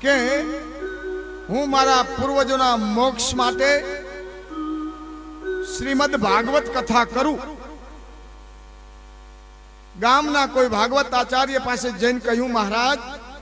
કે હું મારા પૂર્વજોના મોક્ષ માટે શ્રીમદ ભાગવત કથા કરું। ગામના કોઈ ભાગવત આચાર્ય પાસે જઈને કહ્યું, મહારાજ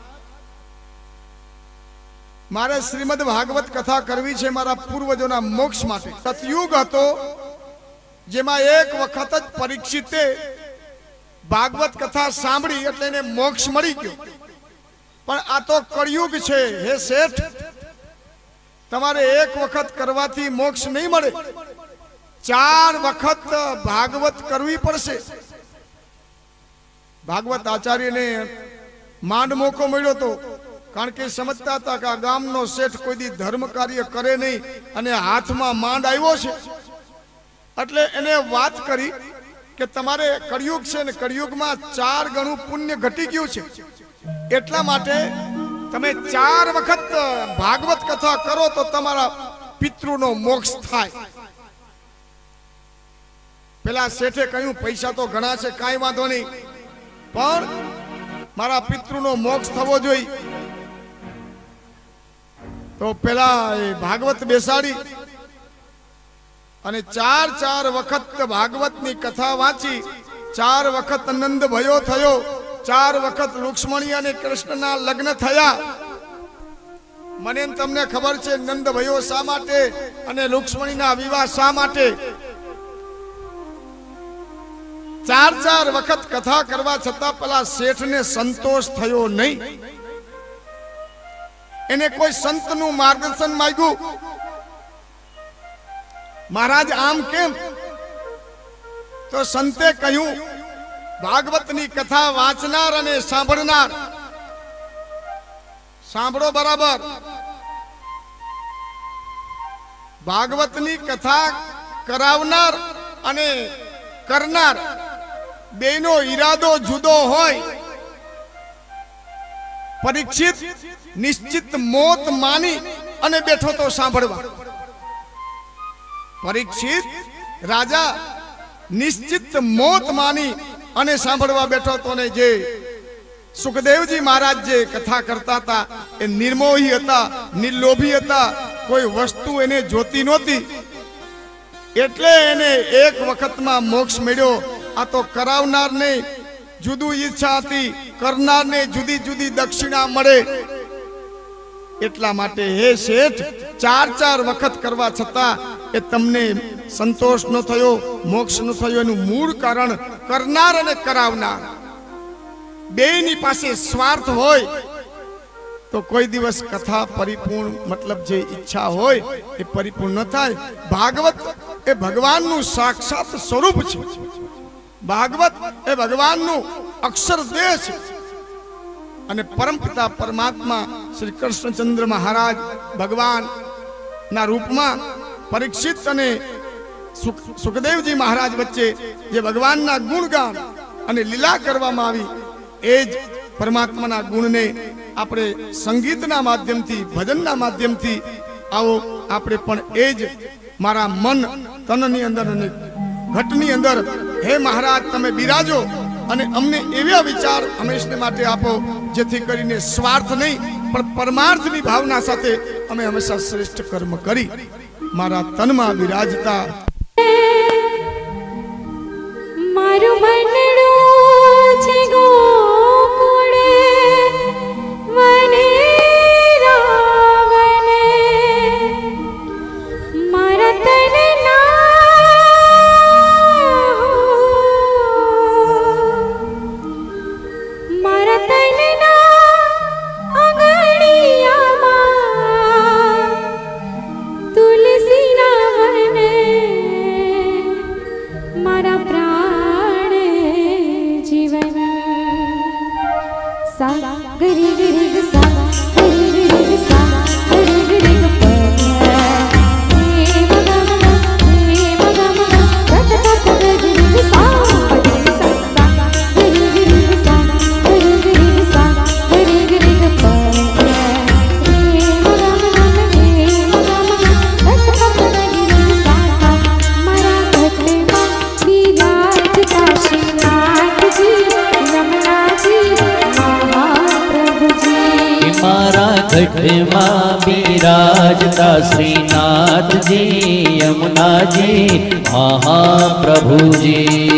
મારે શ્રીમદ ભાગવત કથા કરવી છે મારા પૂર્વજોના મોક્ષ માટે। સતયુગ હતો જેમાં એક વખત જ પરીક્ષિતે ભાગવત કથા સાંભળી એટલે એને મોક્ષ મળી ગયો। પણ આ તો કળિયુગ છે। હે શેઠ, તમારે એક વખત કરવાથી મોક્ષ નહીં મળે, 4 વખત ભાગવત કરવી પડશે। ભાગવત આચાર્યને માંડ મોકો મળ્યો તો, કારણ કે સમજતા હતા કે આ ગામનો શેઠ કોઈ દી ધર્મ કાર્ય કરે નહીં અને હાથમાં માંડ આવ્યો છે, એટલે એને વાત કરી કે તમારે કળિયુગ છે ને કળિયુગમાં 4 ગણું પુણ્ય ઘટી ગયું છે, એટલા માટે તમે 4 વખત ભાગવત કથા કરો તો તમારા પિતૃનો મોક્ષ થાય। પેલા શેઠે કહ્યું, પૈસા તો ઘણા છે, કાંઈ વાંધો નહીં, પણ મારા પિતૃનો મોક્ષ થવો જોઈએ। તો પેલા ભાગવત બેસાડી અને 4 વખત ભાગવતની કથા વાંચી। 4 વખત નંદ ભયો થયો, 4 વખત રુક્ષ્મણી અને કૃષ્ણના લગ્ન થયા। મને તમને ખબર છે નંદ ભયો શા માટે અને રુક્ષ્મણીના વિવાહ શા માટે? 4 વખત કથા કરવા છતાં પેલા શેઠને સંતોષ થયો નહીં। એને કોઈ સંતનું માર્ગદર્શન માંગ્યું, મહારાજ આમ કેમ? તો સંતે કહ્યું, ભાગવતની કથા વાંચનાર અને સાંભળનાર, સાંભળો બરાબર, ભાગવતની કથા કરાવનાર અને કરનાર બેનો ઈરાદો જુદો હોય। પરીક્ષિત નિશ્ચિત મોત માની અને બેઠો તો સાંભળવા। પરીક્ષિત રાજા નિશ્ચિત મોત માની અને સાંભળવા બેઠો તો ને જે સુખદેવજી મહારાજ જે કથા કરતા હતા એ નિર્મોહી હતા, નિર્લોભી હતા, કોઈ વસ્તુ એને જોતી નહોતી, એટલે એને એક વખતમાં મોક્ષ મળ્યો। આ તો કરાવનારને જુદી ઈચ્છા હતી, કરનારને જુદી જુદી દક્ષિણા મળે, એટલા માટે હે શેઠ 4 વખત કરવા છતાં એ તમને સંતોષ ન થયો, મોક્ષ ન થયો, એનું મૂળ કારણ કરનાર અને કરાવનાર બેની પાસે સ્વાર્થ હોય તો કોઈ દિવસ કથા પરિપૂર્ણ, મતલબ જે ઈચ્છા હોય એ પરિપૂર્ણ ન થાય। ભાગવત એ ભગવાનનું સાક્ષાત સ્વરૂપ છે, ભાગવત એ ભગવાનનું અક્ષર દેહ છે અને પરમપિતા પરમાત્મા શ્રી કૃષ્ણચંદ્ર મહારાજ ભગવાનના રૂપમાં પરીક્ષિત અને સુખદેવજી મહારાજ વચ્ચે જે ભગવાનના ગુણગાન અને લીલા કરવામાં આવી, એ જ પરમાત્માના ગુણને આપણે સંગીતના માધ્યમથી, ભજનના માધ્યમથી આવો આપણે પણ એ જ મારા મન તનની અંદર અને ઘટની અંદર હે મહારાજ તમે બિરાજો અને અમને એવા વિચાર હંમેશને માટે આપો જેથી કરીને સ્વાર્થ નહીં પણ પરમાર્થની ભાવના સાથે અમે હંમેશા શ્રેષ્ઠ કર્મ કરી મારા તનમાં બિરાજતા મારું મનડું છે ગોકુળે વને રાવને મારા તનના મારા તનના આંગણિયામાં તુલસીના વને मारा घटમાં બિરાજતા શ્રીનાથજી યમુનાજી મહાપ્રભુજી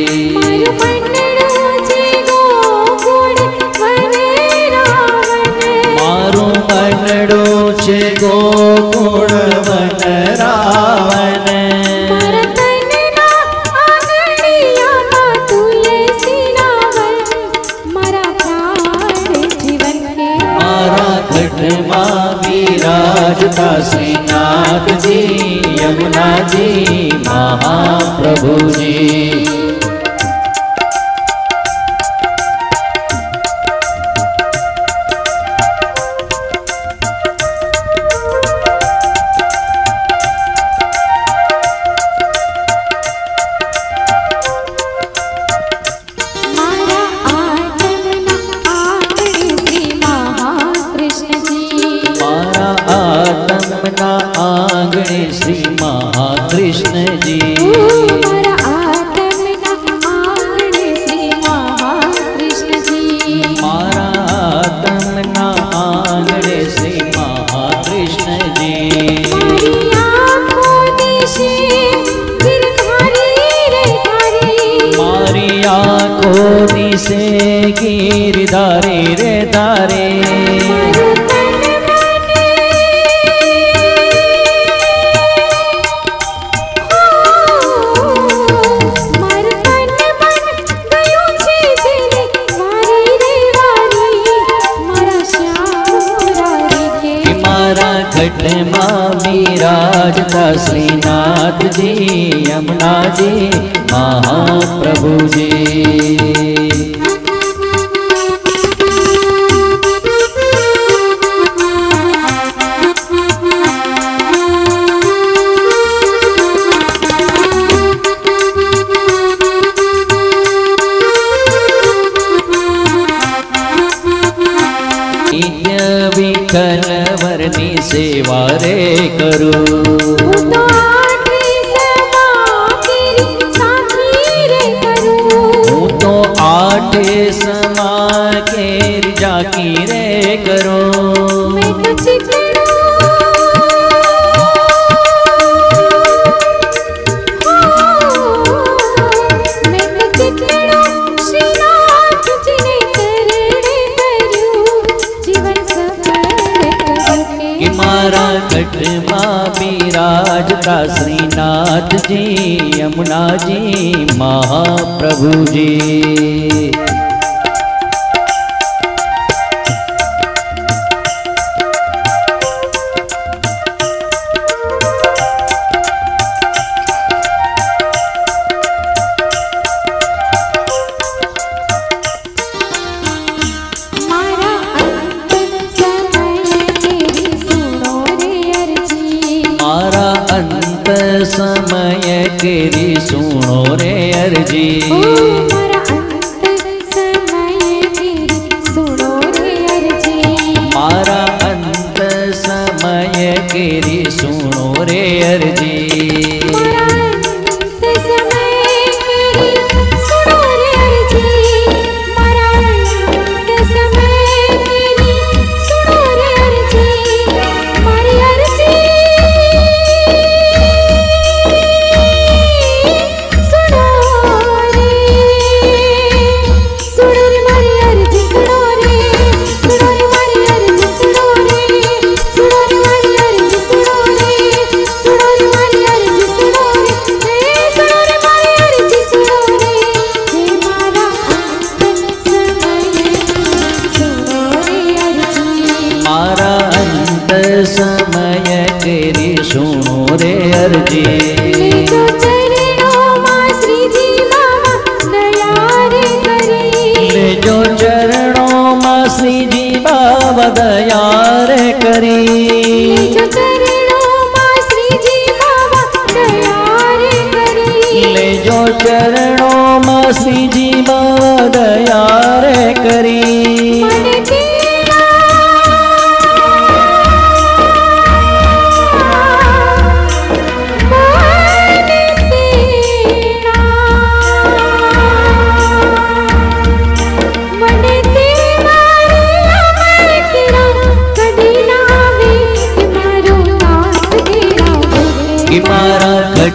મારું મનડું છે ગોકુળ વન રાવણ विराजता श्रीनाथ जी यमुना जी महाप्रभु जी श्री महाकृष्ण जी मारा आत्मना आंगणे श्री महाकृष्ण जी मारी आँखों दिसे गिरधारे रे धारे विराजता श्रीनाथ जी यमुना जी महाप्रभु जी विठलवरनी सेवा रे करू तो आठे समा केर जाकी रे करो विराजता श्रीनाथ जी यमुना जी महाप्रभु जी समय केरी सुनो रे अर्जी मारा अंत समय केरी सुनो रे अर्जी समय तेरी सुनो रे अर्जी ले जो चरणों में श्री जी बाबा दया रे करी ले जो चरणों में श्री जी बाबा दया रे करी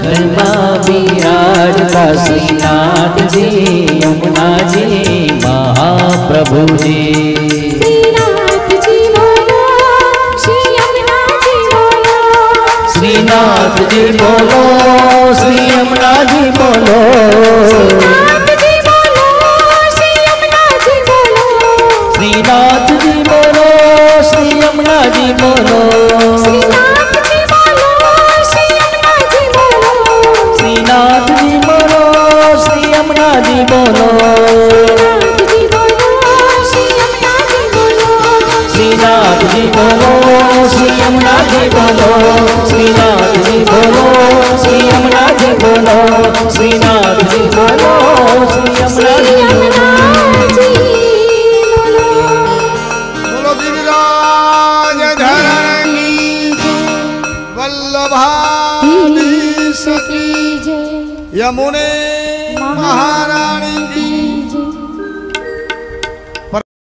में बिराजता श्रीनाथ जी यमुना जी महाप्रभु जी। श्रीनाथ जी बोलो श्री यमुना जी बोलो। श्रीनाथ जी बोलो श्री यमुना जी बोलो। श्रीनाथ जी बोलो श्री यमुना जी बोलो। श्रीनाथ जी बोलो श्री यमुना जी बोलो। श्रीनाथ जी बोलो श्री यमुना जी बोलो। श्रीनाथ जी बोलो श्री यमुना जी बोलो। श्रीनाथ जी बोलो श्री यमुना जी बोलो। श्रीनाथ जी बोलो श्री यमुना जी बोलो। श्रीनाथ जी बोलो श्री यमुना जी बोलो। बोलो गिरिराज धरण की वल्लभाधीश की जय यमुने महारानी